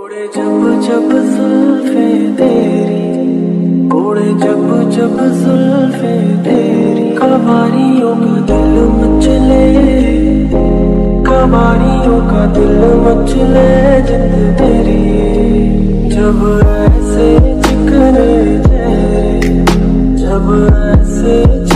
उड़े जब जब जुल्फे तेरी, उड़े जब जब जुल्फे तेरी, कवारियों का दिल मचले, कवारियों का दिल मचले जिंद तेरी। जब ऐसे जिक्र चेहरे, जब ऐसे